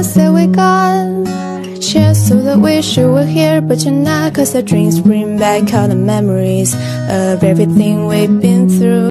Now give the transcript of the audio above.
say we got chance so that wish you were here, but you're not, cause our dreams bring back all the memories of everything we've been through.